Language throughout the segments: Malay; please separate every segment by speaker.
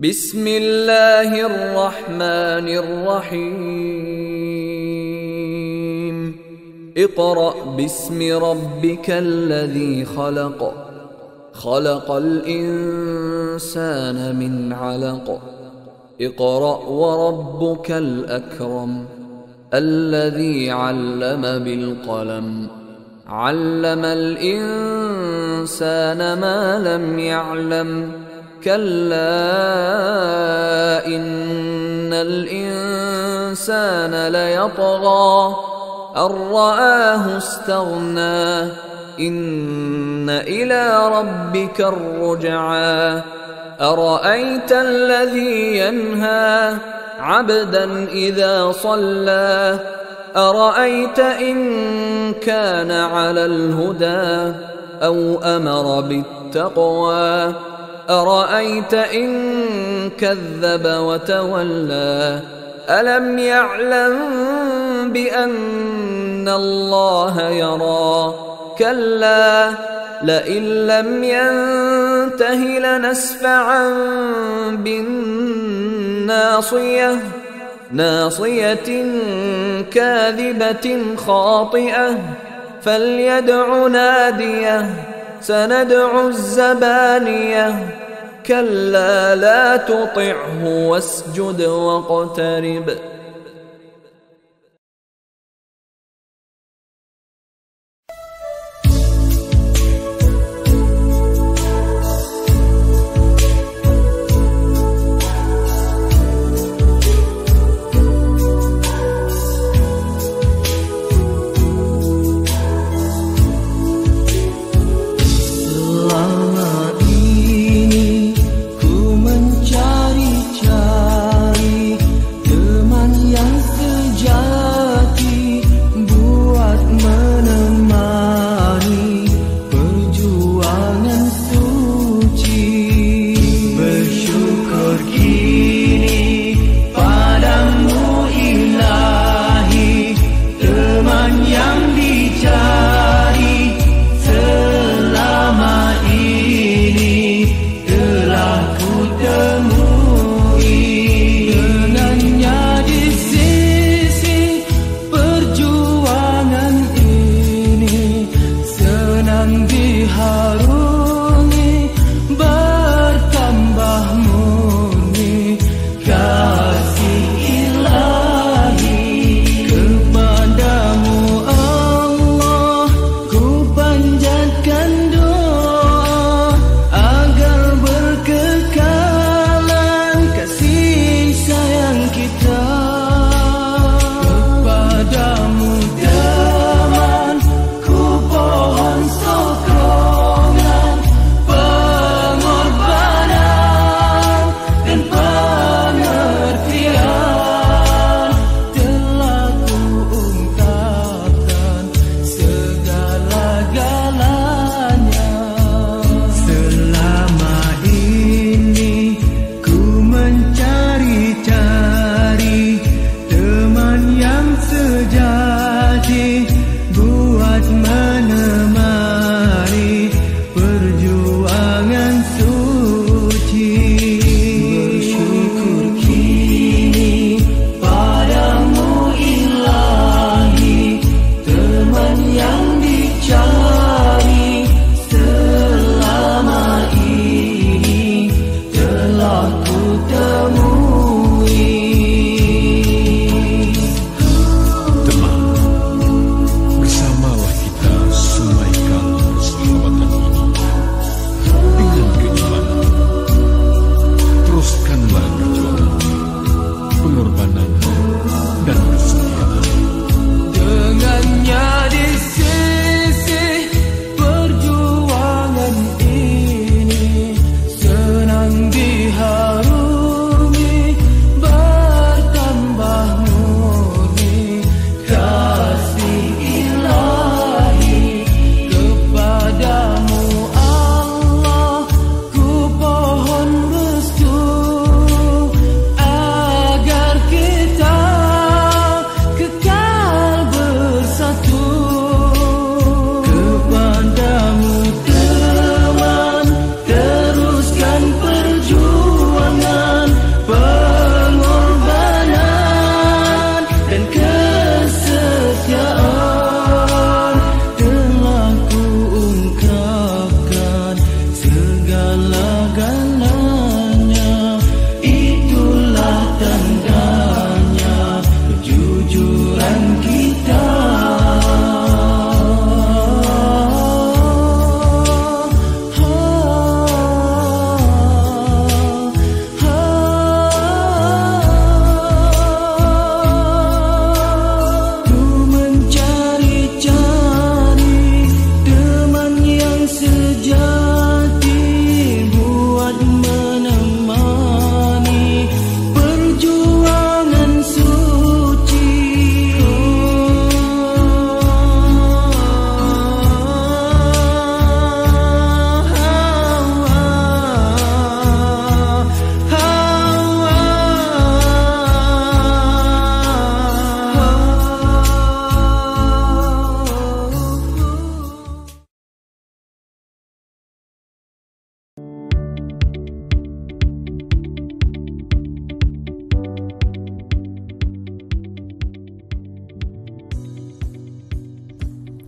Speaker 1: بسم الله الرحمن الرحيم اقرأ باسم ربك الذي خلق خلق الإنسان من علق اقرأ وربك الأكرم الذي علم بالقلم علم الإنسان ما لم يعلم كلا إن الإنسان ليطغى أن رآه استغنى إن إلى ربك الرجعى أرأيت الذي ينهى عبدا إذا صلى أرأيت إن كان على الهدى أو أمر بالتقوى أرأيت إن كذب وتولى ألم يعلم بأن الله يرى كلا لئن لم ينته لنسفعا بالناصية ناصية كاذبة خاطئة فليدع ناديه سندع الزبانية كلا لا تطعه واسجد واقترب
Speaker 2: Kepadamu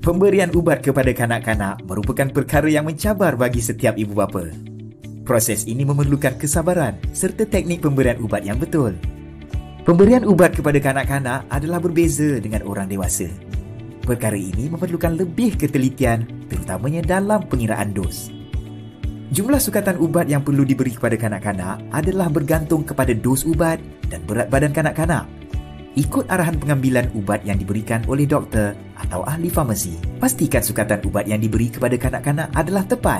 Speaker 2: Pemberian ubat kepada kanak-kanak merupakan perkara yang mencabar bagi setiap ibu bapa. Proses ini memerlukan kesabaran serta teknik pemberian ubat yang betul. Pemberian ubat kepada kanak-kanak adalah berbeza dengan orang dewasa. Perkara ini memerlukan lebih ketelitian, terutamanya dalam pengiraan dos. Jumlah sukatan ubat yang perlu diberi kepada kanak-kanak adalah bergantung kepada dos ubat dan berat badan kanak-kanak. Ikut arahan pengambilan ubat yang diberikan oleh doktor atau ahli farmasi. Pastikan sukatan ubat yang diberi kepada kanak-kanak adalah tepat.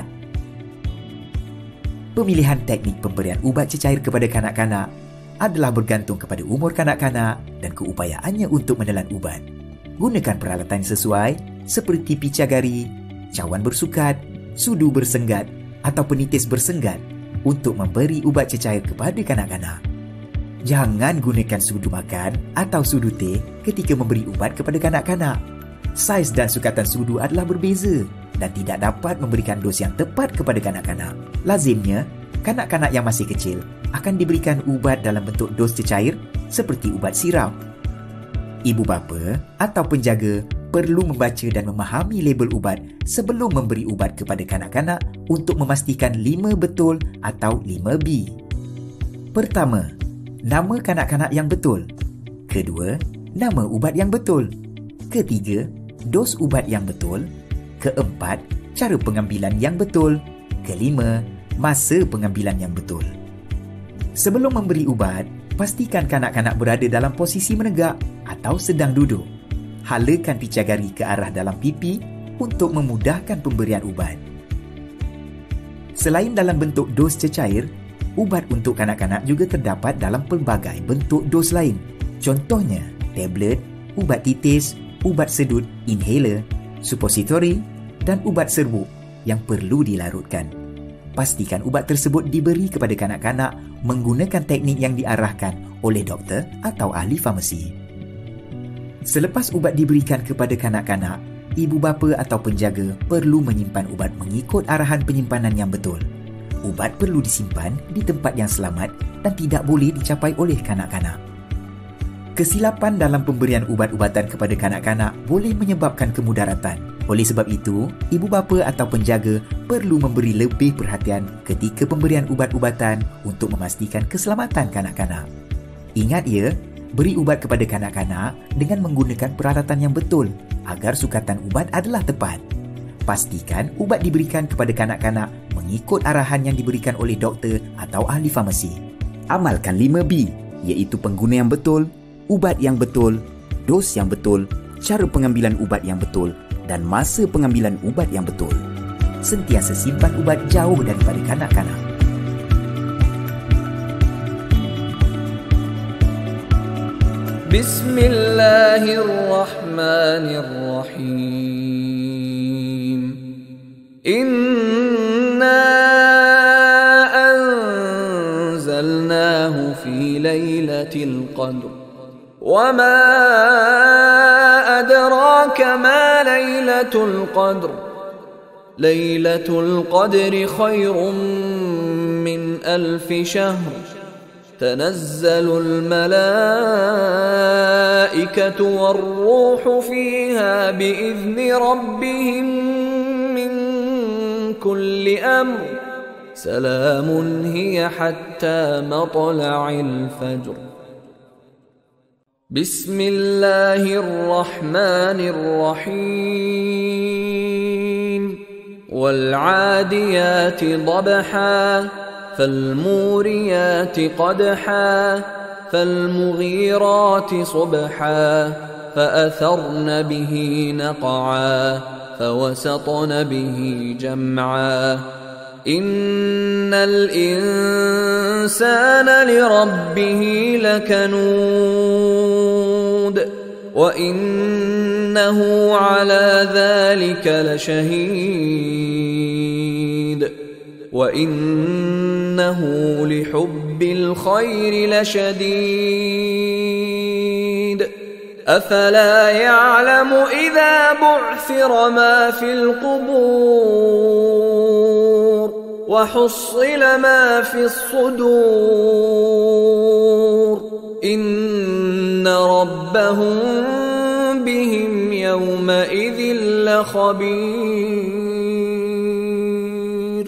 Speaker 2: Pemilihan teknik pemberian ubat cecair kepada kanak-kanak adalah bergantung kepada umur kanak-kanak dan keupayaannya untuk menelan ubat. Gunakan peralatan sesuai seperti picagari, cawan bersukat, sudu bersenggat atau penitis bersenggat untuk memberi ubat cecair kepada kanak-kanak. Jangan gunakan sudu makan atau sudu teh ketika memberi ubat kepada kanak-kanak. Saiz dan sukatan sudu adalah berbeza dan tidak dapat memberikan dos yang tepat kepada kanak-kanak. Lazimnya, kanak-kanak yang masih kecil akan diberikan ubat dalam bentuk dos cecair seperti ubat sirap. Ibu bapa atau penjaga perlu membaca dan memahami label ubat sebelum memberi ubat kepada kanak-kanak untuk memastikan 5 betul atau 5B. Pertama, nama kanak-kanak yang betul. Kedua, nama ubat yang betul. Ketiga, dos ubat yang betul. Keempat, cara pengambilan yang betul. Kelima, masa pengambilan yang betul. Sebelum memberi ubat, pastikan kanak-kanak berada dalam posisi menegak atau sedang duduk. Halakan picagari ke arah dalam pipi untuk memudahkan pemberian ubat. Selain dalam bentuk dos cecair, ubat untuk kanak-kanak juga terdapat dalam pelbagai bentuk dos lain. Contohnya, tablet, ubat titis, ubat sedut, inhaler, supositori dan ubat serbuk yang perlu dilarutkan. Pastikan ubat tersebut diberi kepada kanak-kanak menggunakan teknik yang diarahkan oleh doktor atau ahli farmasi. Selepas ubat diberikan kepada kanak-kanak, ibu bapa atau penjaga perlu menyimpan ubat mengikut arahan penyimpanan yang betul. Ubat perlu disimpan di tempat yang selamat dan tidak boleh dicapai oleh kanak-kanak. Kesilapan dalam pemberian ubat-ubatan kepada kanak-kanak boleh menyebabkan kemudaratan. Oleh sebab itu, ibu bapa atau penjaga perlu memberi lebih perhatian ketika pemberian ubat-ubatan untuk memastikan keselamatan kanak-kanak. Ingat ya, beri ubat kepada kanak-kanak dengan menggunakan peralatan yang betul agar sukatan ubat adalah tepat. Pastikan ubat diberikan kepada kanak-kanak mengikut arahan yang diberikan oleh doktor atau ahli farmasi. Amalkan 5B, iaitu pengguna yang betul, ubat yang betul, dos yang betul, cara pengambilan ubat yang betul dan masa pengambilan ubat yang betul. Sentiasa simpan ubat jauh daripada kanak-kanak.
Speaker 1: Bismillahirrahmanirrahim. Inna anzalnahu fi lailatul qadr. Wa ma adraka ma lailatul qadr. Lailatul qadri khairum min alfi shahr. تنزل الملائكة والروح فيها بإذن ربهم من كل أمر سلام هي حتى مطلع الفجر بسم الله الرحمن الرحيم والعاديات ضبحا فالموريات قدحا فالمغيرات صبحا فأثرن به نقعا فوسطن به جمعا إن الإنسان لربه لكنود وإنه على ذلك لشهيد وإنه لحب الخير لشديد أفلا يعلم إذا بعثر ما في القبور وحصل ما في الصدور إن ربهم بهم يومئذ لخبير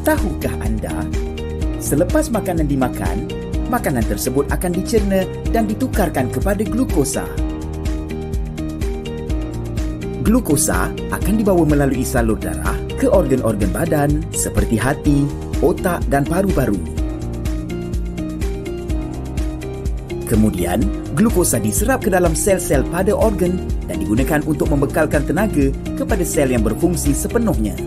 Speaker 2: Tahukah anda, selepas makanan dimakan, makanan tersebut akan dicerna dan ditukarkan kepada glukosa. Glukosa akan dibawa melalui salur darah ke organ-organ badan seperti hati, otak dan paru-paru. Kemudian, glukosa diserap ke dalam sel-sel pada organ dan digunakan untuk membekalkan tenaga kepada sel yang berfungsi sepenuhnya.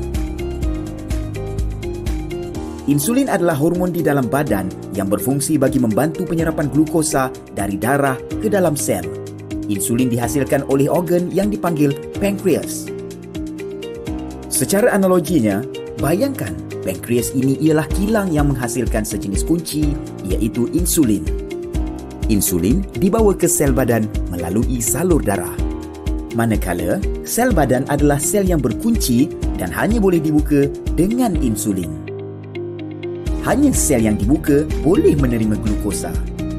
Speaker 2: Insulin adalah hormon di dalam badan yang berfungsi bagi membantu penyerapan glukosa dari darah ke dalam sel. Insulin dihasilkan oleh organ yang dipanggil pankreas. Secara analoginya, bayangkan pankreas ini ialah kilang yang menghasilkan sejenis kunci, iaitu insulin. Insulin dibawa ke sel badan melalui salur darah. Manakala, sel badan adalah sel yang berkunci dan hanya boleh dibuka dengan insulin. Hanya sel yang dibuka boleh menerima glukosa.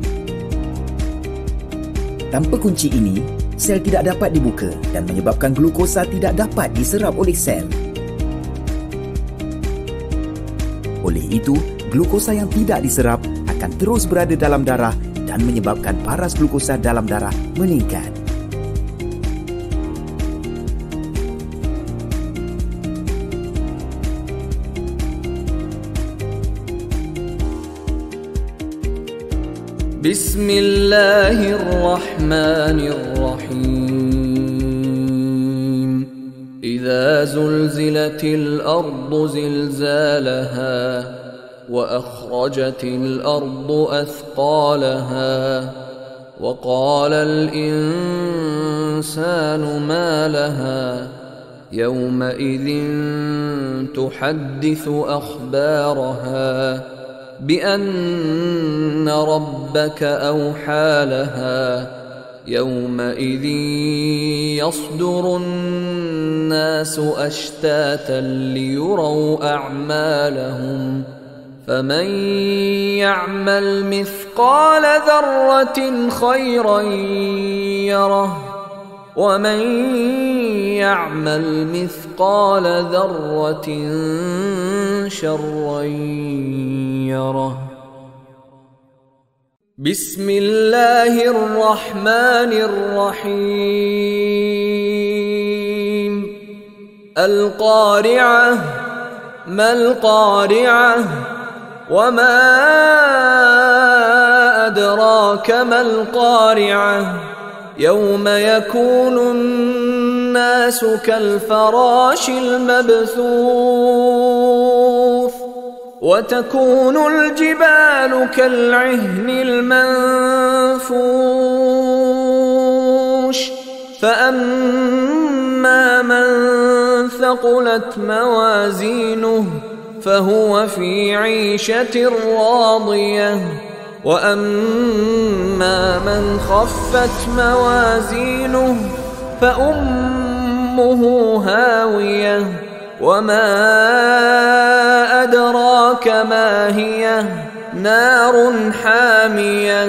Speaker 2: Tanpa kunci ini, sel tidak dapat dibuka dan menyebabkan glukosa tidak dapat diserap oleh sel. Oleh itu, glukosa yang tidak diserap akan terus berada dalam darah dan menyebabkan paras glukosa dalam darah meningkat.
Speaker 1: Bismillahirrahmanirrahim. Idza zulzilatil ardu zilzalaha wa akhrajatil ardu athqalaha wa qala al insanu ma laha yawma idzin tuhaddithu akhbaraha بأن ربك أوحى لها يومئذ يصدر الناس أشتاتا ليروا أعمالهم فمن يعمل مثقال ذرة خيرا يره ومن يعمل مثقال ذرة شرا يره بسم الله الرحمن الرحيم القارعة ما القارعة وما أدراك ما القارعة يوم يكون الناس كالفراش المبثوث وتكون الجبال كالعهن المنفوش فأما من ثقلت موازينه فهو في عيشة راضية وأما من خفت موازينه فأمه هاوية وما أدراك ما هي نار حامية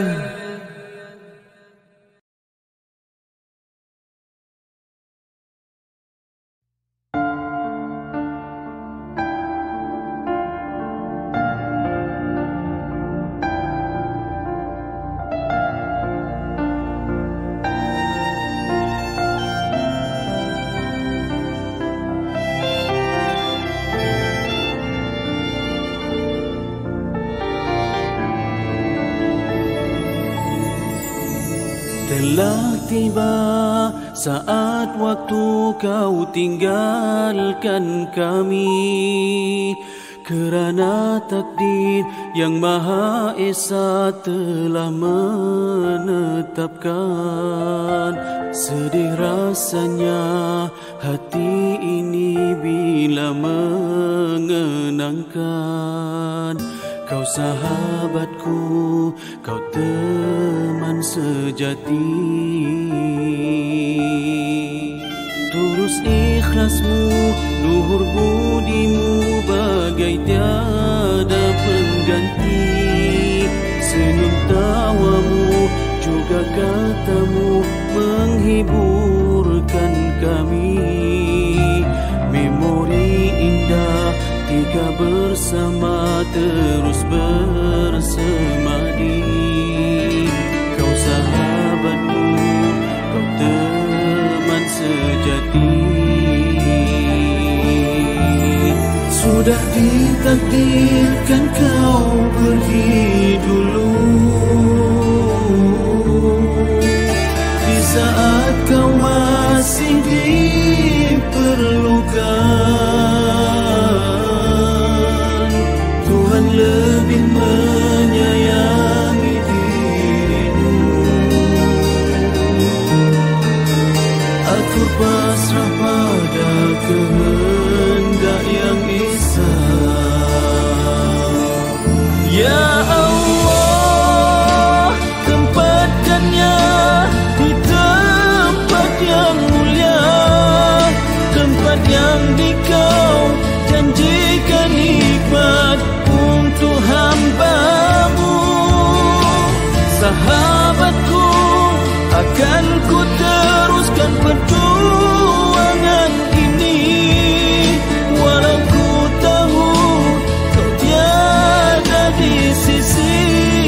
Speaker 3: Telah tiba saat waktu kau tinggalkan kami, kerana takdir yang Maha Esa telah menetapkan. Sedih rasanya hati ini bila mengenangkan kau sahabatku, kau teman sejati. Tulus ikhlasmu, luhur budimu bagai tiada pengganti. Senyum tawamu juga katamu menghiburkan kami. Memori indah Jika bersama terus bersemadi, kau sahabatku, kau teman sejati. Sudah ditakdirkan kau pergi dulu, di saat kau masih diperlukan. Tuhan lebih menyayangi dirimu. Aku pasrah pada kehendak yang esa. Ya Allah, tempatkannya di tempat yang mulia, tempat yang dikau janjikan nikmat untuk hamba-Mu. Sahabatku, akan ku teruskan perjuangan ini, walau ku tahu kau tiada di sisi.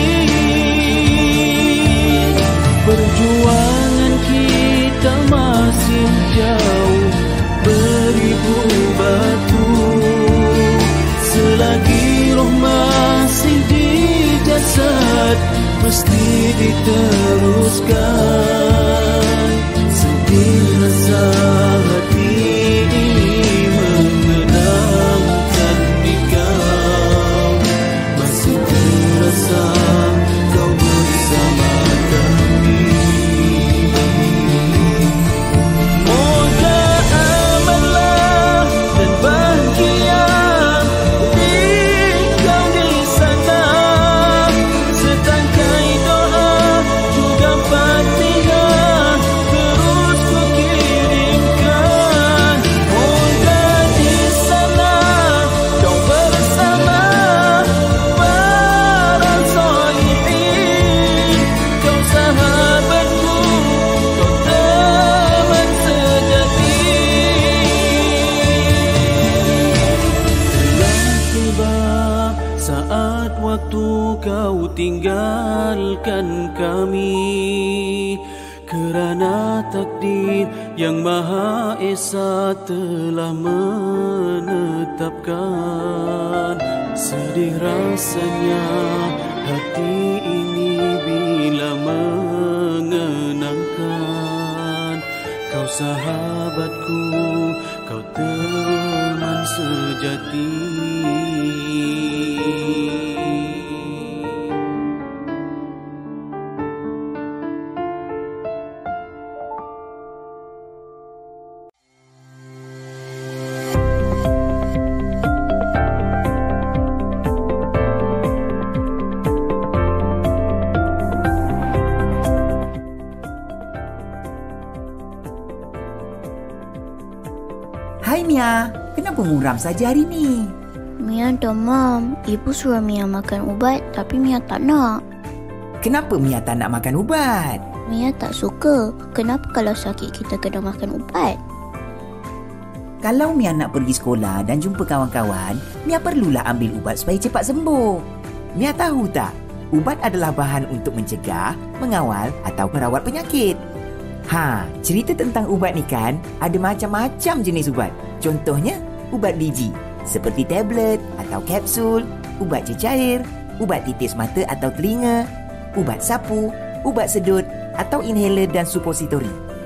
Speaker 3: Perjuangan kita masih jauh beribu batu. Selagi roh masih di jasad, mesti diteruskan. Sedih rasa hati ini mengenangkan dikau. Masih terasa kau bersama kami. Moga amanlah dan bahagia engkau di sana. Setangkai doa juga Fatihah terus ku kirimkan. Moga di sana kau bersama para sholihin. Kau sahabatku, kau teman sejati. Telah tiba saat waktu kau tinggalkan kami, kerana takdir yang Maha Esa telah menetapkan. Sedih rasanya hati ini bila mengenangkan kau sahabatku, kau teman sejati.
Speaker 2: Hai Mia, kenapa muram saja hari ni?
Speaker 4: Mia demam. Ibu suruh Mia makan ubat tapi Mia tak nak.
Speaker 2: Kenapa Mia tak nak makan ubat?
Speaker 4: Mia tak suka. Kenapa kalau sakit kita kena makan ubat?
Speaker 2: Kalau Mia nak pergi sekolah dan jumpa kawan-kawan, Mia perlulah ambil ubat supaya cepat sembuh. Mia tahu tak, ubat adalah bahan untuk mencegah, mengawal atau merawat penyakit. Cerita tentang ubat ni kan, ada macam-macam jenis ubat. Contohnya, ubat biji seperti tablet atau kapsul, ubat cecair, ubat titis mata atau telinga, ubat sapu, ubat sedut atau inhaler dan supositori.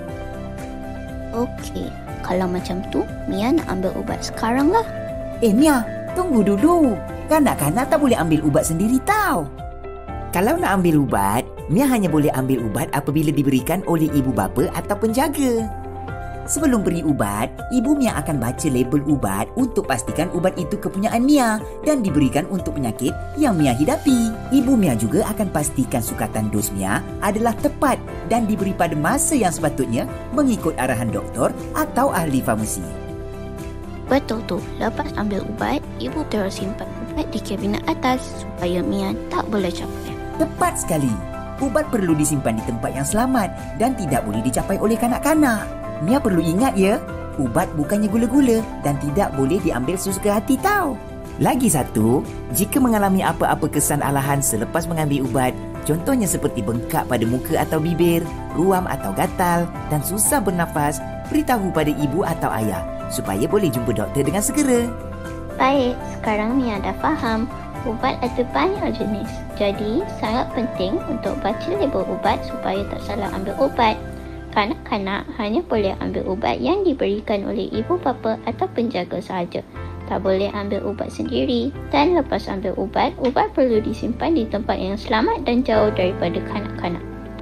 Speaker 4: Okey, kalau macam tu, Mia nak ambil ubat sekarang lah.
Speaker 2: Mia, tunggu dulu. Kanak-kanak tak boleh ambil ubat sendiri tau. Kalau nak ambil ubat, Mia hanya boleh ambil ubat apabila diberikan oleh ibu bapa atau penjaga. Sebelum beri ubat, ibu Mia akan baca label ubat untuk pastikan ubat itu kepunyaan Mia dan diberikan untuk penyakit yang Mia hidapi. Ibu Mia juga akan pastikan sukatan dos Mia adalah tepat dan diberi pada masa yang sepatutnya mengikut arahan doktor atau ahli farmasi.
Speaker 4: Betul tu, lepas ambil ubat, ibu terus simpan ubat di kabinet atas supaya Mia tak boleh capai.
Speaker 2: Tepat sekali. Ubat perlu disimpan di tempat yang selamat dan tidak boleh dicapai oleh kanak-kanak. Mia perlu ingat ya, ubat bukannya gula-gula dan tidak boleh diambil sesuka hati tau. Lagi satu, jika mengalami apa-apa kesan alahan selepas mengambil ubat, contohnya seperti bengkak pada muka atau bibir, ruam atau gatal dan susah bernafas, beritahu pada ibu atau ayah supaya boleh jumpa doktor dengan segera.
Speaker 4: Baik, sekarang Mia dah faham. Ubat ada banyak jenis. Jadi, sangat penting untuk baca label ubat supaya tak salah ambil ubat. Kanak-kanak hanya boleh ambil ubat yang diberikan oleh ibu bapa atau penjaga sahaja. Tak boleh ambil ubat sendiri. Dan lepas ambil ubat, ubat perlu disimpan di tempat yang selamat dan jauh daripada kanak-kanak.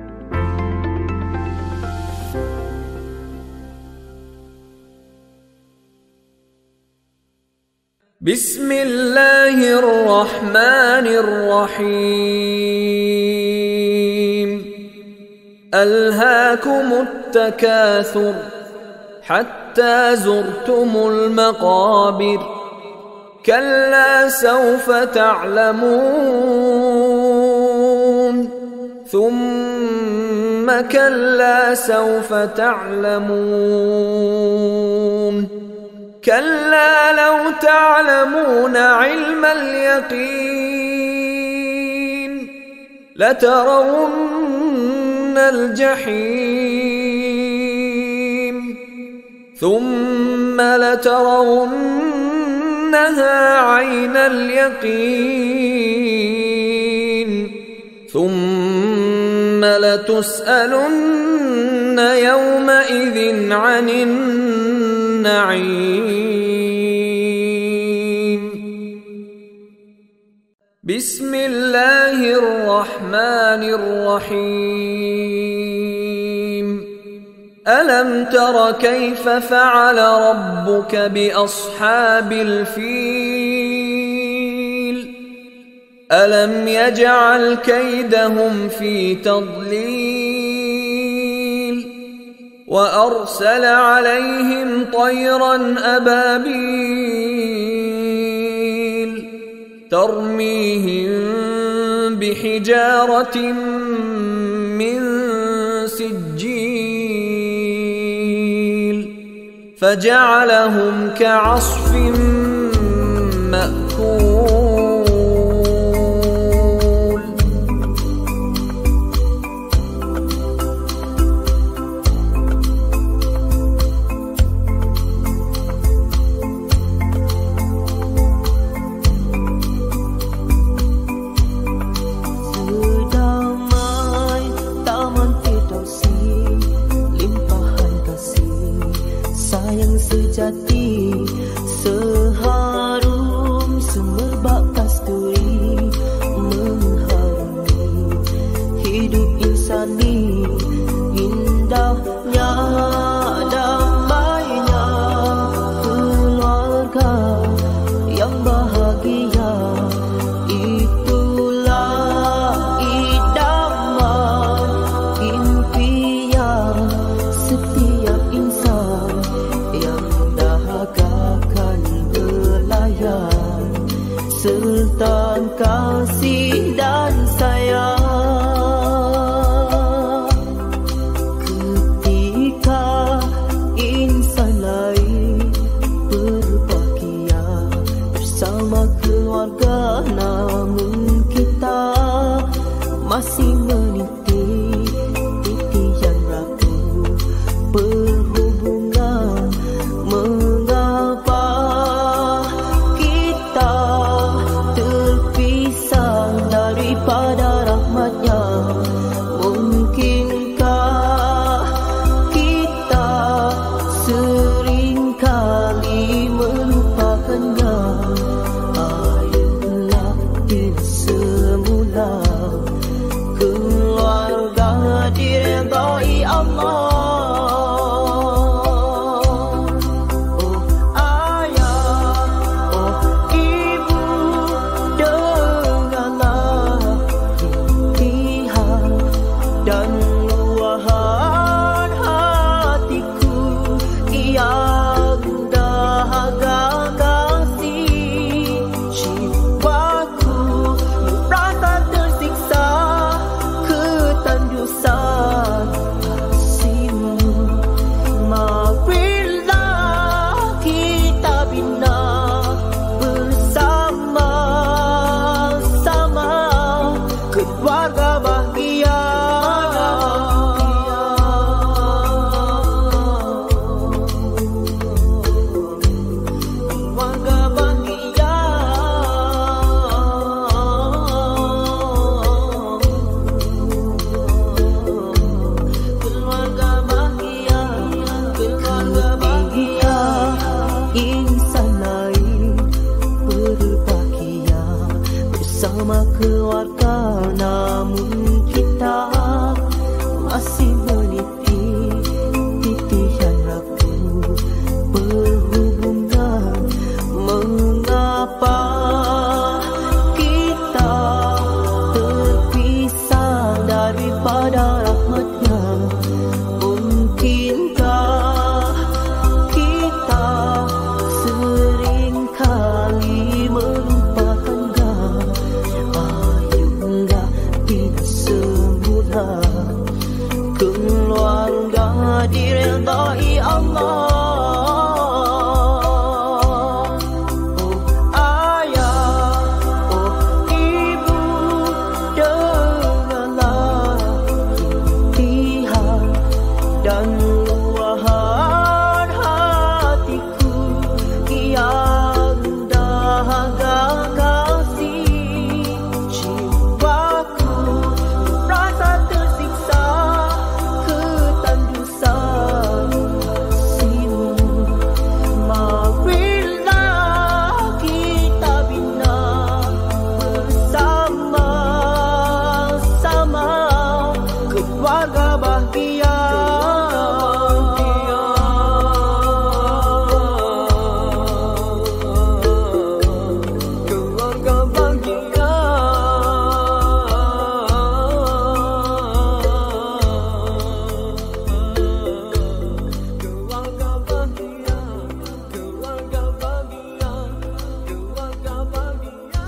Speaker 1: Bismillahirrahmanirrahim. Alhaakumut takathur hatta zurtumul maqabir. Kalla sawfa ta'lamun. Thumma kalla sawfa ta'lamun. كلا لو تعلمون علم اليقين لترون الجحيم ثم لترونها عين اليقين ثم لتسألن يومئذ عن النعيم. بسم الله الرحمن الرحيم. ألم تر كيف فعل ربك بأصحاب الفيل ألم يجعل كيدهم في تضليل وأرسل عليهم طيرا أبابيل ترميهم بحجارة من سجيل فجعلهم كعصف مأكول.
Speaker 5: Sejati seharum semerbak kasturi mengharumi hidup insani indahnya damainya keluarga yang bahagia itulah idaman impian setiap insan serta kasih dan sayang ketika insan lain berbahagia bersama keluarga, namun kita masih meniti titian ragu berhubungan. Mengapa daripada rahmatnya? Mungkinkah kita seringkali melupakannya? Ayolah bila semula keluar bersama keluarga, namun kita masih meniti titian ragu berhubungan. Mengapa kita terpisah daripada rahmatnya? Mungkinkah kita sering kali melupakannya? Ayuhlah kita semula keluarga diredai Allah. Oh ayah, oh ibu, dengarlah rintihan dan luahan hatiku yang dahaga kasih. Jiwaku rasa tersiksa ketandusan kasihmu. Marilah kita bina bersama-sama keluarga bahagia. Keluarga bahagia. Keluarga bahagia. Keluarga bahagia. Keluarga bahagia.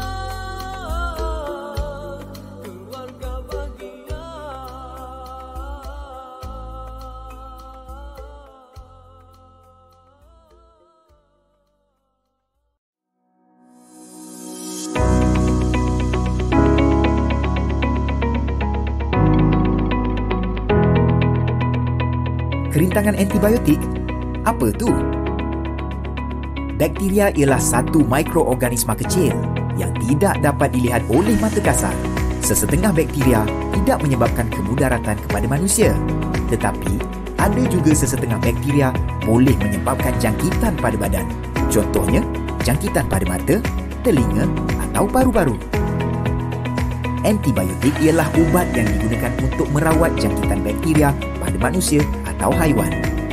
Speaker 5: Keluarga bahagia.
Speaker 2: Kerintangan antibiotik? Apa tu? Bakteria ialah satu mikroorganisma kecil yang tidak dapat dilihat oleh mata kasar. Sesetengah bakteria tidak menyebabkan kemudaratan kepada manusia. Tetapi, ada juga sesetengah bakteria boleh menyebabkan jangkitan pada badan. Contohnya, jangkitan pada mata, telinga atau paru-paru. Antibiotik ialah ubat yang digunakan untuk merawat jangkitan bakteria pada manusia atau haiwan.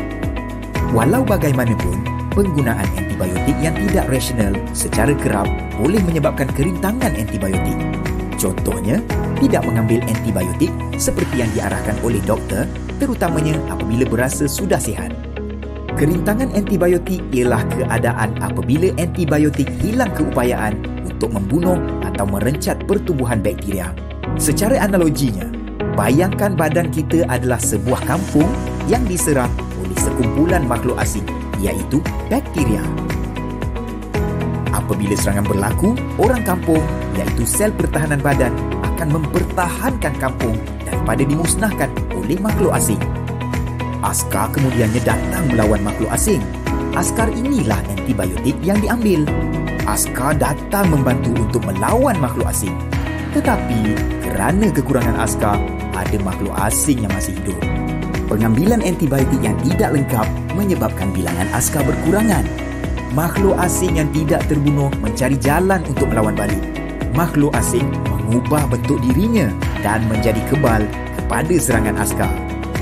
Speaker 2: Walau bagaimanapun, penggunaan antibiotik yang tidak rasional secara kerap boleh menyebabkan kerintangan antibiotik. Contohnya, tidak mengambil antibiotik seperti yang diarahkan oleh doktor, terutamanya apabila berasa sudah sihat. Kerintangan antibiotik ialah keadaan apabila antibiotik hilang keupayaan untuk membunuh atau merencat pertumbuhan bakteria. Secara analoginya, bayangkan badan kita adalah sebuah kampung yang diserang oleh sekumpulan makhluk asing, iaitu bakteria. Apabila serangan berlaku, orang kampung, iaitu sel pertahanan badan, akan mempertahankan kampung daripada dimusnahkan oleh makhluk asing. Askar kemudiannya datang melawan makhluk asing. Askar inilah antibiotik yang diambil. Askar datang membantu untuk melawan makhluk asing. Tetapi kerana kekurangan askar, ada makhluk asing yang masih hidup. Pengambilan antibiotik yang tidak lengkap menyebabkan bilangan askar berkurangan. Makhluk asing yang tidak terbunuh mencari jalan untuk melawan balik. Makhluk asing mengubah bentuk dirinya dan menjadi kebal kepada serangan askar.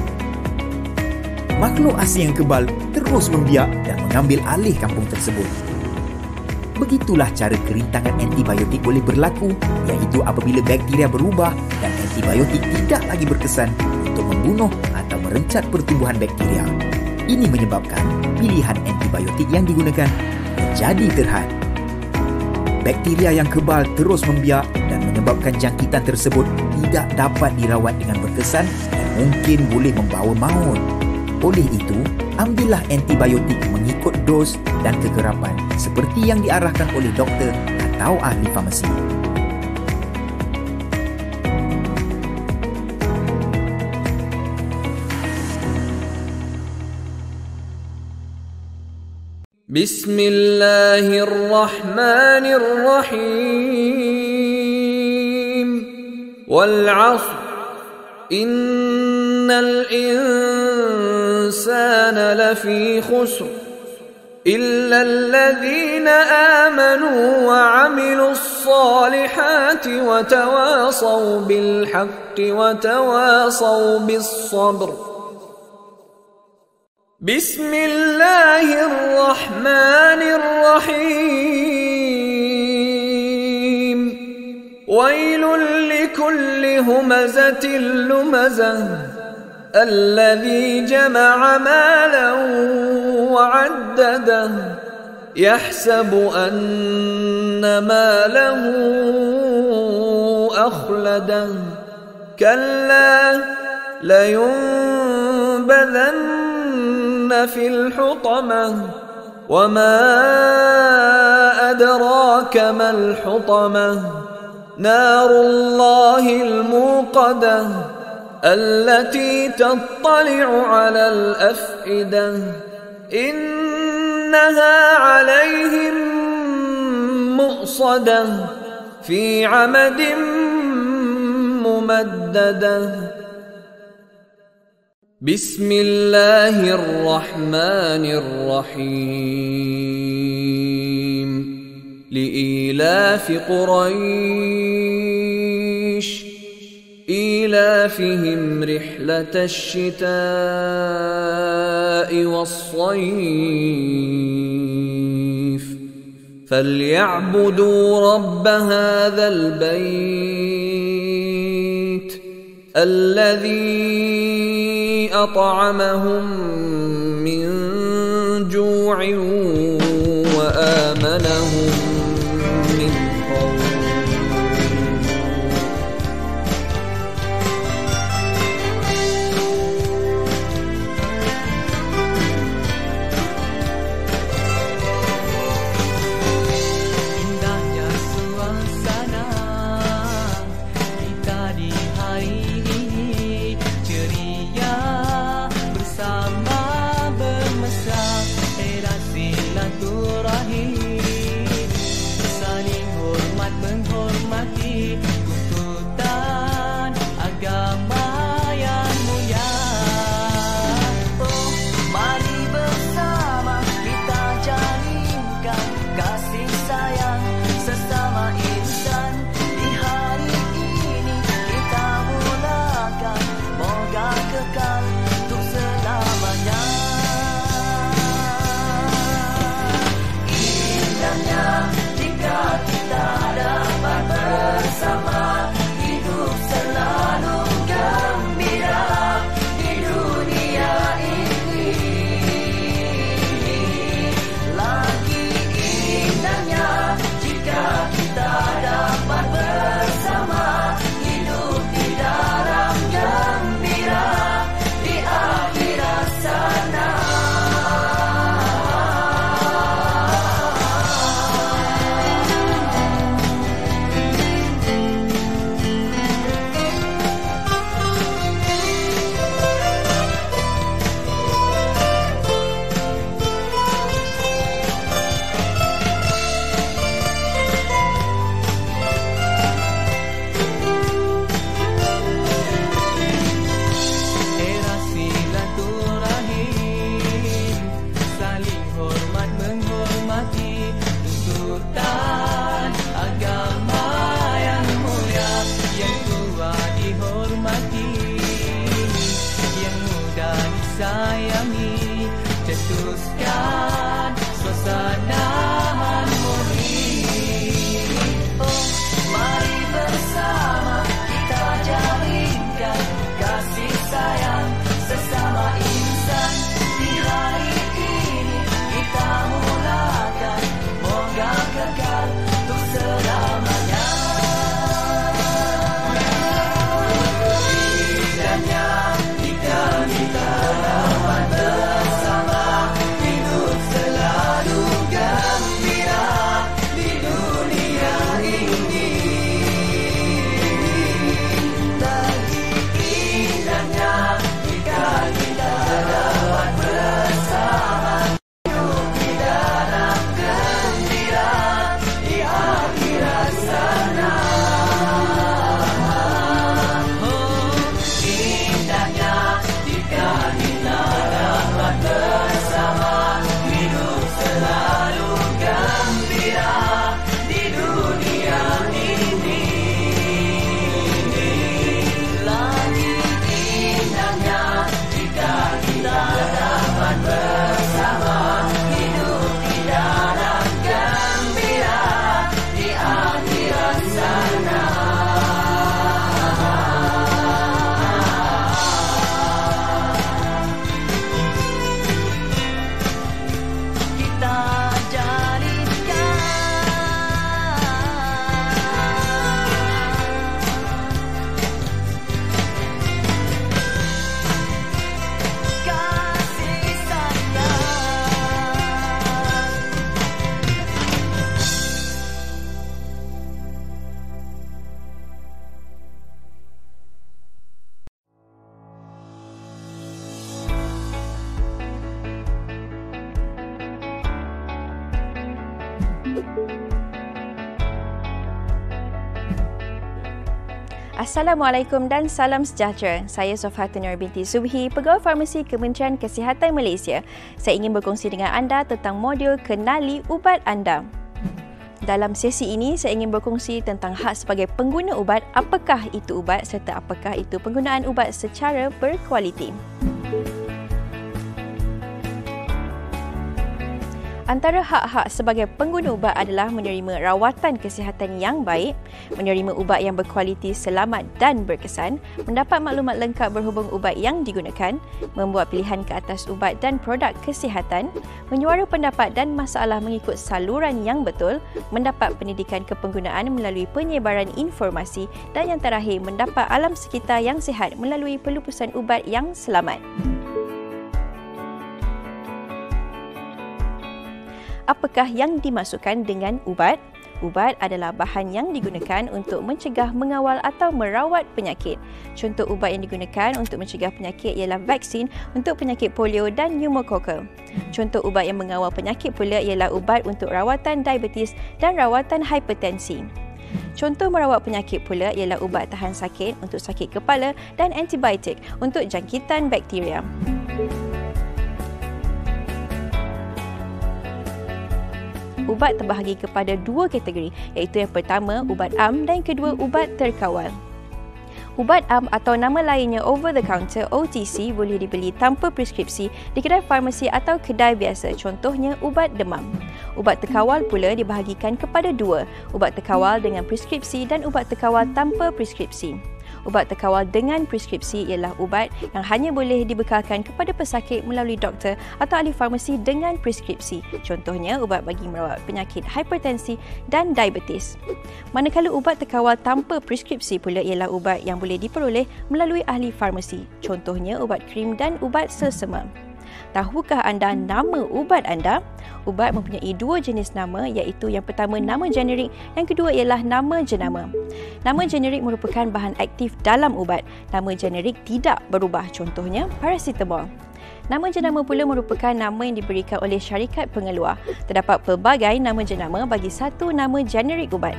Speaker 2: Makhluk asing yang kebal terus membiak dan mengambil alih kampung tersebut. Begitulah cara kerintangan antibiotik boleh berlaku, iaitu apabila bakteria berubah dan antibiotik tidak lagi berkesan untuk membunuh atau merencat pertumbuhan bakteria. Ini menyebabkan pilihan antibiotik yang digunakan menjadi terhad. Bakteria yang kebal terus membiak dan menyebabkan jangkitan tersebut tidak dapat dirawat dengan berkesan dan mungkin boleh membawa maut. Oleh itu, ambillah antibiotik mengikut dos dan kekerapan seperti yang diarahkan oleh doktor atau ahli farmasi.
Speaker 1: Bismillahirrahmanirrahim. Wal 'ashr. Innal insana lafi khusr illa alladhina amanu wa 'amilus الصالحات وتواصوا بالحق وتواصوا بالصبر. بسم الله الرحمن الرحيم. ويل لكل همزة لمزة الذي جمع مالا وعدده يحسب أن ماله أخلده كلا لينبذن في الحطمة وما أدراك ما الحطمة نار الله الموقدة التي تطلع على الأفئدة إنها عليهم مؤصدة في عمد ممددة. بسم الله الرحمن الرحيم. لإيلاف قريش إيلافهم رحلة الشتاء والصيف فليعبدوا رب هذا البيت الذي أطعمهم من جوع وآمنهم من خوف.
Speaker 6: Assalamualaikum dan salam sejahtera. Saya Sofhatun Nur binti Subhi, Pegawai Farmasi Kementerian Kesihatan Malaysia. Saya ingin berkongsi dengan anda tentang modul Kenali Ubat Anda. Dalam sesi ini, saya ingin berkongsi tentang hak sebagai pengguna ubat, apakah itu ubat serta apakah itu penggunaan ubat secara berkualiti. Antara hak-hak sebagai pengguna ubat adalah menerima rawatan kesihatan yang baik, menerima ubat yang berkualiti, selamat dan berkesan, mendapat maklumat lengkap berhubung ubat yang digunakan, membuat pilihan ke atas ubat dan produk kesihatan, menyuara pendapat dan masalah mengikut saluran yang betul, mendapat pendidikan kepenggunaan melalui penyebaran informasi dan yang terakhir mendapat alam sekitar yang sihat melalui pelupusan ubat yang selamat. Apakah yang dimaksudkan dengan ubat? Ubat adalah bahan yang digunakan untuk mencegah, mengawal atau merawat penyakit. Contoh ubat yang digunakan untuk mencegah penyakit ialah vaksin untuk penyakit polio dan pneumokokal. Contoh ubat yang mengawal penyakit pula ialah ubat untuk rawatan diabetes dan rawatan hipertensi. Contoh merawat penyakit pula ialah ubat tahan sakit untuk sakit kepala dan antibiotik untuk jangkitan bakteria. Ubat terbahagi kepada dua kategori, iaitu yang pertama ubat am dan yang kedua ubat terkawal. Ubat am atau nama lainnya over the counter OTC boleh dibeli tanpa preskripsi di kedai farmasi atau kedai biasa, contohnya ubat demam. Ubat terkawal pula dibahagikan kepada dua, ubat terkawal dengan preskripsi dan ubat terkawal tanpa preskripsi. Ubat terkawal dengan preskripsi ialah ubat yang hanya boleh dibekalkan kepada pesakit melalui doktor atau ahli farmasi dengan preskripsi. Contohnya ubat bagi merawat penyakit hipertensi dan diabetes. Manakala ubat terkawal tanpa preskripsi pula ialah ubat yang boleh diperoleh melalui ahli farmasi. Contohnya ubat krim dan ubat selsema. Tahukah anda nama ubat anda? Ubat mempunyai dua jenis nama, iaitu yang pertama nama generik, yang kedua ialah nama jenama. Nama generik merupakan bahan aktif dalam ubat. Nama generik tidak berubah, contohnya paracetamol. Nama jenama pula merupakan nama yang diberikan oleh syarikat pengeluar. Terdapat pelbagai nama jenama bagi satu nama generik ubat.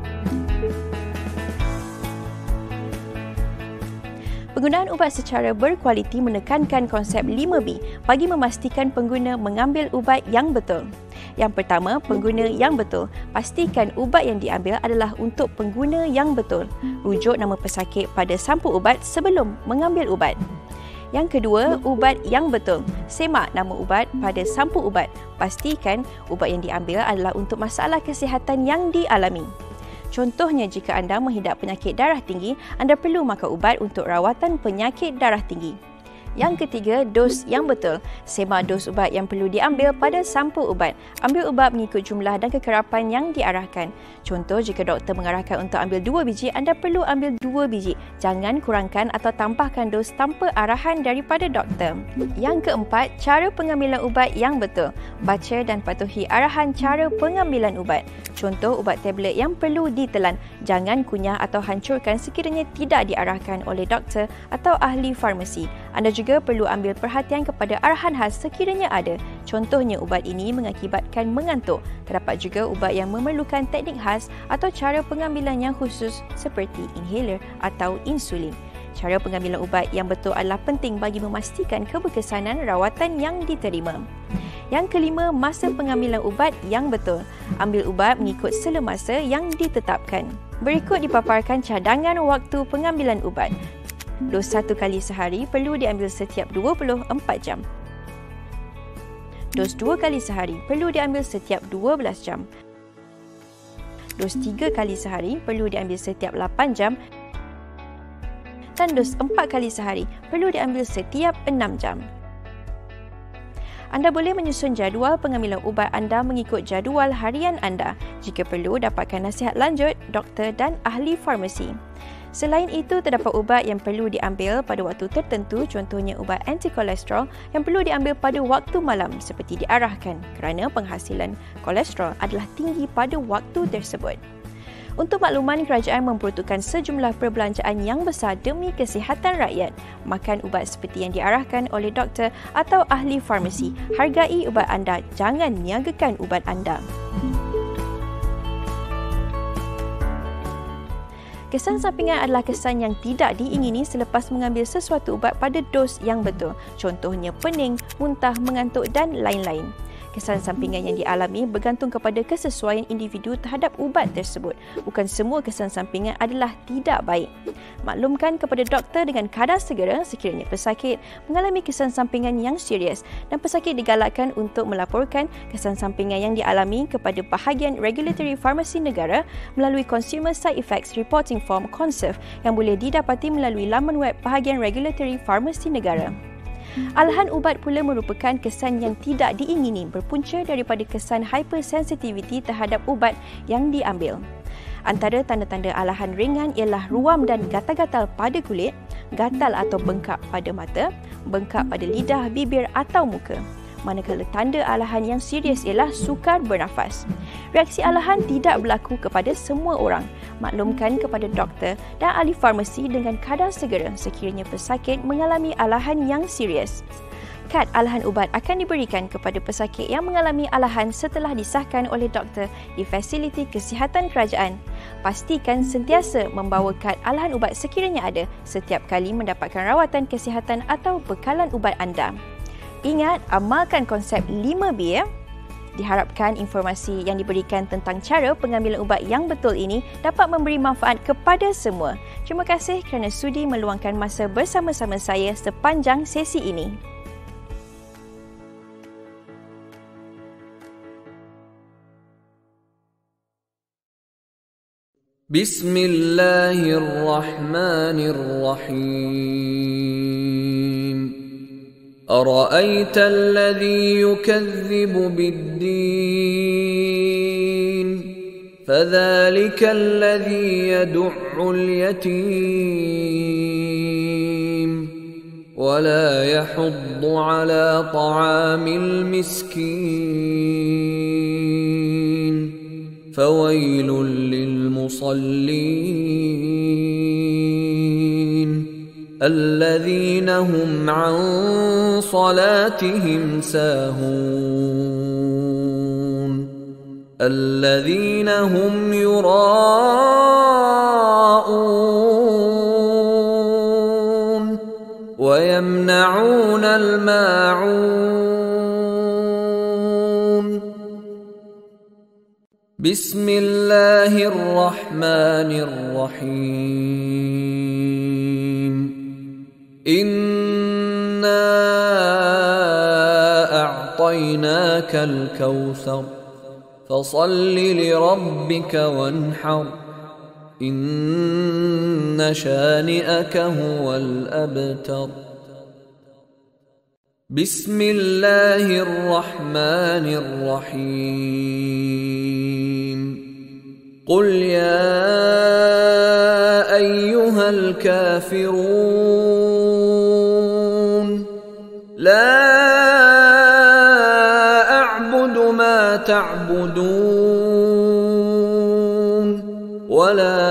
Speaker 6: Penggunaan ubat secara berkualiti menekankan konsep 5B bagi memastikan pengguna mengambil ubat yang betul. Yang pertama, pengguna yang betul. Pastikan ubat yang diambil adalah untuk pengguna yang betul. Rujuk nama pesakit pada sampul ubat sebelum mengambil ubat. Yang kedua, ubat yang betul. Semak nama ubat pada sampul ubat. Pastikan ubat yang diambil adalah untuk masalah kesihatan yang dialami. Contohnya, jika anda menghidap penyakit darah tinggi, anda perlu makan ubat untuk rawatan penyakit darah tinggi. Yang ketiga, dos yang betul. Semak dos ubat yang perlu diambil pada sampul ubat. Ambil ubat mengikut jumlah dan kekerapan yang diarahkan. Contoh, jika doktor mengarahkan untuk ambil 2 biji, anda perlu ambil 2 biji. Jangan kurangkan atau tambahkan dos tanpa arahan daripada doktor. Yang keempat, cara pengambilan ubat yang betul. Baca dan patuhi arahan cara pengambilan ubat. Contoh, ubat tablet yang perlu ditelan. Jangan kunyah atau hancurkan sekiranya tidak diarahkan oleh doktor atau ahli farmasi. Anda juga perlu ambil perhatian kepada arahan khas sekiranya ada. Contohnya, ubat ini mengakibatkan mengantuk. Terdapat juga ubat yang memerlukan teknik khas atau cara pengambilan yang khusus seperti inhaler atau insulin. Cara pengambilan ubat yang betul adalah penting bagi memastikan keberkesanan rawatan yang diterima. Yang kelima, masa pengambilan ubat yang betul. Ambil ubat mengikut sela masa yang ditetapkan. Berikut dipaparkan cadangan waktu pengambilan ubat. Dos 1 kali sehari perlu diambil setiap 24 jam. Dos 2 kali sehari perlu diambil setiap 12 jam. Dos 3 kali sehari perlu diambil setiap 8 jam. Dan dos 4 kali sehari perlu diambil setiap 6 jam. Anda boleh menyusun jadual pengambilan ubat anda mengikut jadual harian anda. Jika perlu, dapatkan nasihat lanjut doktor dan ahli farmasi. Selain itu, terdapat ubat yang perlu diambil pada waktu tertentu, contohnya ubat antikolesterol yang perlu diambil pada waktu malam seperti diarahkan kerana penghasilan kolesterol adalah tinggi pada waktu tersebut. Untuk makluman, kerajaan memperuntukkan sejumlah perbelanjaan yang besar demi kesihatan rakyat. Makan ubat seperti yang diarahkan oleh doktor atau ahli farmasi. Hargai ubat anda, jangan niagakan ubat anda. Kesan sampingan adalah kesan yang tidak diingini selepas mengambil sesuatu ubat pada dos yang betul. Contohnya pening, muntah, mengantuk dan lain-lain. Kesan sampingan yang dialami bergantung kepada kesesuaian individu terhadap ubat tersebut. Bukan semua kesan sampingan adalah tidak baik. Maklumkan kepada doktor dengan kadar segera sekiranya pesakit mengalami kesan sampingan yang serius dan pesakit digalakkan untuk melaporkan kesan sampingan yang dialami kepada bahagian Regulatory Farmasi Negara melalui Consumer Side Effects Reporting Form (CONSEF) yang boleh didapati melalui laman web bahagian Regulatory Farmasi Negara. Alahan ubat pula merupakan kesan yang tidak diingini berpunca daripada kesan hypersensitivity terhadap ubat yang diambil. Antara tanda-tanda alahan ringan ialah ruam dan gatal-gatal pada kulit, gatal atau bengkak pada mata, bengkak pada lidah, bibir atau muka. Manakala tanda alahan yang serius ialah sukar bernafas. Reaksi alahan tidak berlaku kepada semua orang. Maklumkan kepada doktor dan ahli farmasi dengan kadar segera sekiranya pesakit mengalami alahan yang serius. Kad alahan ubat akan diberikan kepada pesakit yang mengalami alahan setelah disahkan oleh doktor di fasiliti kesihatan kerajaan. Pastikan sentiasa membawa kad alahan ubat sekiranya ada setiap kali mendapatkan rawatan kesihatan atau bekalan ubat anda. Ingat, amalkan konsep 5B ya. Diharapkan informasi yang diberikan tentang cara pengambilan ubat yang betul ini dapat memberi manfaat kepada semua. Terima kasih kerana sudi meluangkan masa bersama-sama saya sepanjang sesi ini.
Speaker 1: Bismillahirrahmanirrahim. أرأيت الذي يكذب بالدين فذلك الذي يدع اليتيم ولا يحض على طعام المسكين فويل للمصلين الذين هم عن صلاتهم ساهون الذين هم يراءون ويمنعون الماعون بسم الله الرحمن الرحيم إنا أعطيناك الكوثر فصل لربك وانحر إن شانئك هو الأبتر بسم الله الرحمن الرحيم قل يا أيها الكافرون لا أعبد ما تعبدون ولا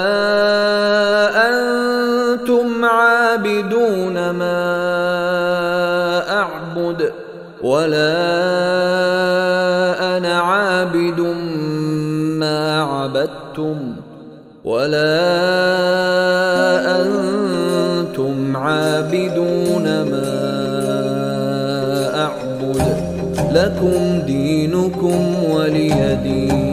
Speaker 1: أنتم عابدون ما أعبد ولا أنا عابد ما عبدتم ولا أنتم عابدون ما أعبد لكم دينكم ولي دين.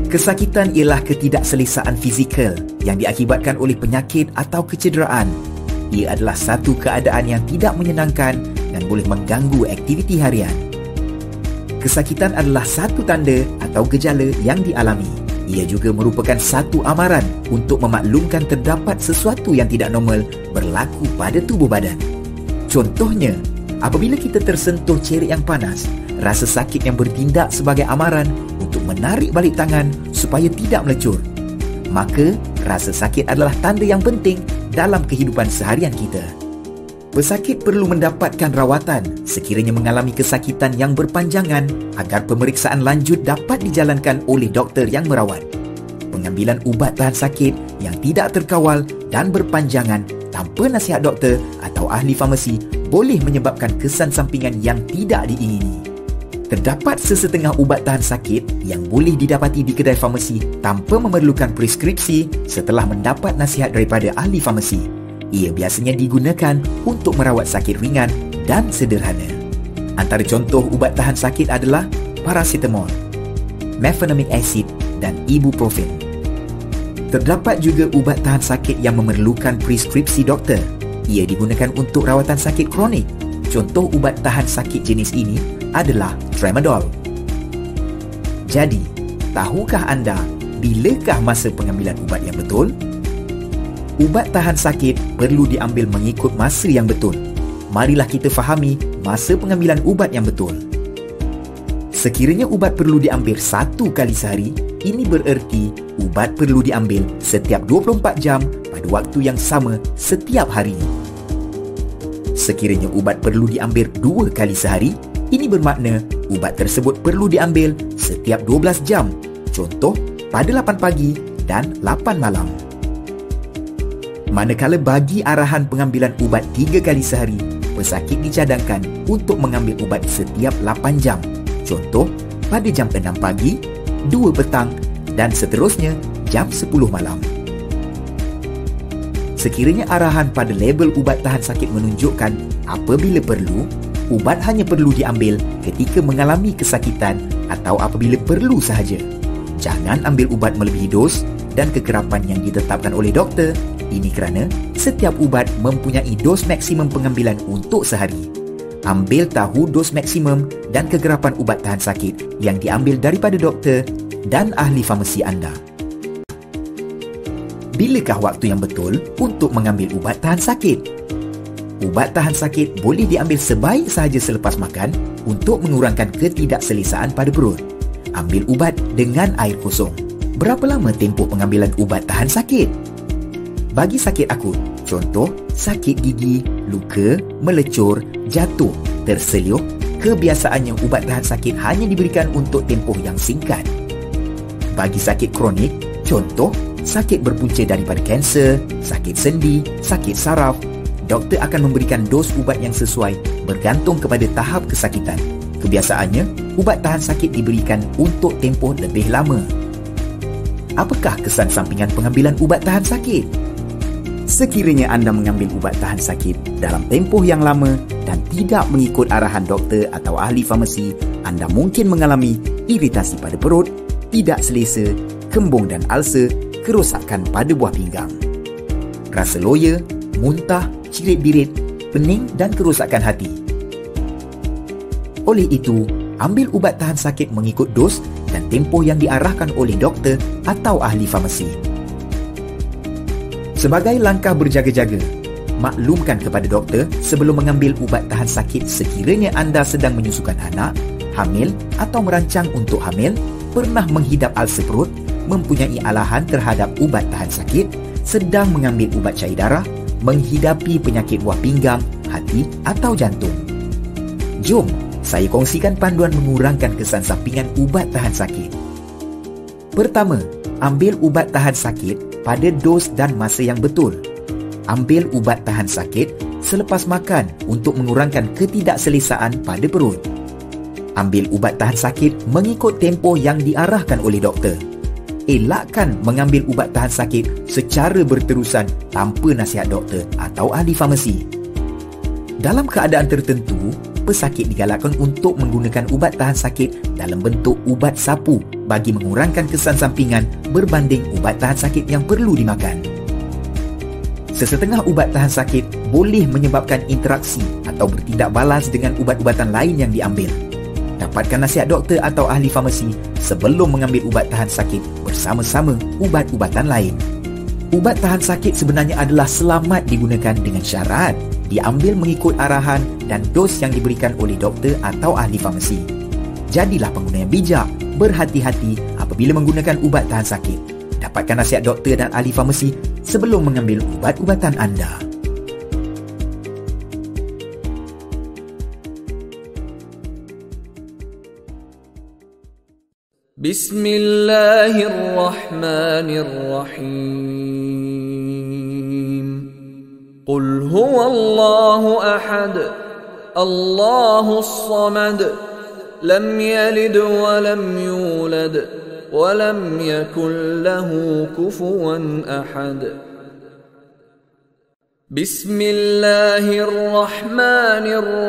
Speaker 2: Kesakitan ialah ketidakselesaan fizikal yang diakibatkan oleh penyakit atau kecederaan. Ia adalah satu keadaan yang tidak menyenangkan dan boleh mengganggu aktiviti harian. Kesakitan adalah satu tanda atau gejala yang dialami. Ia juga merupakan satu amaran untuk memaklumkan terdapat sesuatu yang tidak normal berlaku pada tubuh badan. Contohnya, apabila kita tersentuh cerik yang panas, rasa sakit yang bertindak sebagai amaran untuk menarik balik tangan supaya tidak melecur. Maka, rasa sakit adalah tanda yang penting dalam kehidupan seharian kita. Pesakit perlu mendapatkan rawatan sekiranya mengalami kesakitan yang berpanjangan agar pemeriksaan lanjut dapat dijalankan oleh doktor yang merawat. Pengambilan ubat tahan sakit yang tidak terkawal dan berpanjangan tanpa nasihat doktor atau ahli farmasi boleh menyebabkan kesan sampingan yang tidak diingini. Terdapat sesetengah ubat tahan sakit yang boleh didapati di kedai farmasi tanpa memerlukan preskripsi setelah mendapat nasihat daripada ahli farmasi. Ia biasanya digunakan untuk merawat sakit ringan dan sederhana. Antara contoh ubat tahan sakit adalah paracetamol, mefenamic acid dan ibuprofen. Terdapat juga ubat tahan sakit yang memerlukan preskripsi doktor. Ia digunakan untuk rawatan sakit kronik. Contoh ubat tahan sakit jenis ini adalah tramadol. Jadi, tahukah anda bilakah masa pengambilan ubat yang betul? Ubat tahan sakit perlu diambil mengikut masa yang betul. Marilah kita fahami masa pengambilan ubat yang betul. Sekiranya ubat perlu diambil 1 kali sehari, ini bererti ubat perlu diambil setiap 24 jam pada waktu yang sama setiap hari. Sekiranya ubat perlu diambil 2 kali sehari, ini bermakna ubat tersebut perlu diambil setiap 12 jam. Contoh, pada 8 pagi dan 8 malam. Manakala bagi arahan pengambilan ubat 3 kali sehari, pesakit dicadangkan untuk mengambil ubat setiap 8 jam. Contoh, pada jam 6 pagi, 2 petang dan seterusnya jam 10 malam. Sekiranya arahan pada label ubat tahan sakit menunjukkan apabila perlu, ubat hanya perlu diambil ketika mengalami kesakitan atau apabila perlu sahaja. Jangan ambil ubat melebihi dos dan kekerapan yang ditetapkan oleh doktor. Ini kerana setiap ubat mempunyai dos maksimum pengambilan untuk sehari. Ambil tahu dos maksimum dan kegerapan ubat tahan sakit yang diambil daripada doktor dan ahli farmasi anda. Bilakah waktu yang betul untuk mengambil ubat tahan sakit? Ubat tahan sakit boleh diambil sebaik sahaja selepas makan untuk mengurangkan ketidakselesaan pada perut. Ambil ubat dengan air kosong. Berapa lama tempoh pengambilan ubat tahan sakit? Bagi sakit akut, contoh sakit gigi, luka, melecur, jatuh, terseliup, kebiasaannya ubat tahan sakit hanya diberikan untuk tempoh yang singkat. Bagi sakit kronik, contoh sakit berpunca daripada kanser, sakit sendi, sakit saraf, doktor akan memberikan dos ubat yang sesuai bergantung kepada tahap kesakitan. Kebiasaannya, ubat tahan sakit diberikan untuk tempoh lebih lama. Apakah kesan sampingan pengambilan ubat tahan sakit? Sekiranya anda mengambil ubat tahan sakit dalam tempoh yang lama dan tidak mengikut arahan doktor atau ahli farmasi, anda mungkin mengalami iritasi pada perut, tidak selesa, kembung dan ulcer, kerosakan pada buah pinggang, rasa loya, muntah, cirit-birit, pening dan kerosakan hati. Oleh itu, ambil ubat tahan sakit mengikut dos dan tempoh yang diarahkan oleh doktor atau ahli farmasi. Sebagai langkah berjaga-jaga, maklumkan kepada doktor sebelum mengambil ubat tahan sakit sekiranya anda sedang menyusukan anak, hamil atau merancang untuk hamil, pernah menghidap ulcer perut, mempunyai alahan terhadap ubat tahan sakit, sedang mengambil ubat cair darah, menghidapi penyakit buah pinggang, hati atau jantung. Jom, saya kongsikan panduan mengurangkan kesan sampingan ubat tahan sakit. Pertama, ambil ubat tahan sakit pada dos dan masa yang betul. Ambil ubat tahan sakit selepas makan untuk mengurangkan ketidakselesaan pada perut. Ambil ubat tahan sakit mengikut tempoh yang diarahkan oleh doktor. Elakkan mengambil ubat tahan sakit secara berterusan tanpa nasihat doktor atau ahli farmasi. Dalam keadaan tertentu, pesakit digalakkan untuk menggunakan ubat tahan sakit dalam bentuk ubat sapu bagi mengurangkan kesan sampingan berbanding ubat tahan sakit yang perlu dimakan. Sesetengah ubat tahan sakit boleh menyebabkan interaksi atau bertindak balas dengan ubat-ubatan lain yang diambil. Dapatkan nasihat doktor atau ahli farmasi sebelum mengambil ubat tahan sakit bersama-sama ubat-ubatan lain. Ubat tahan sakit sebenarnya adalah selamat digunakan dengan syarat diambil mengikut arahan dan dos yang diberikan oleh doktor atau ahli farmasi. Jadilah pengguna yang bijak, berhati-hati apabila menggunakan ubat tahan sakit. Dapatkan nasihat doktor dan ahli farmasi sebelum mengambil ubat-ubatan anda.
Speaker 1: Bismillahirrahmanirrahim. Qul huwallahu ahad, Allahus samad, lam yalid wa lam yulad, ولم يكن له كفوا أحد. بسم الله الرحمن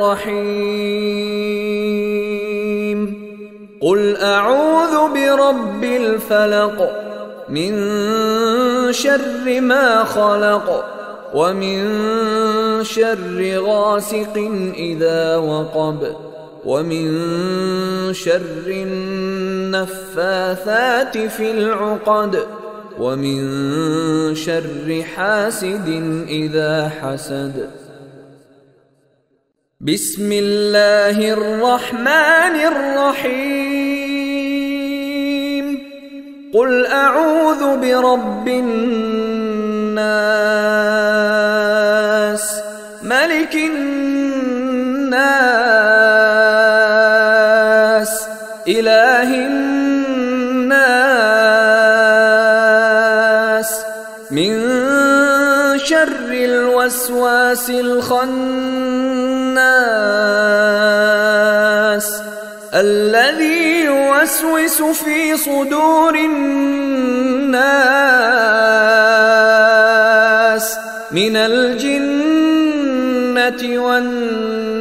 Speaker 1: الرحيم. قل أعوذ برب الفلق من شر ما خلق ومن شر غاسق إذا وقب ومن شر النفاثات في العقد ومن شر حاسد إذا حسد. بسم الله الرحمن الرحيم. قل أعوذ برب الناس ملك الناس إله الناس من شر الوسواس الخناس الذي يوسوس في صدور الناس من الجنة والناس.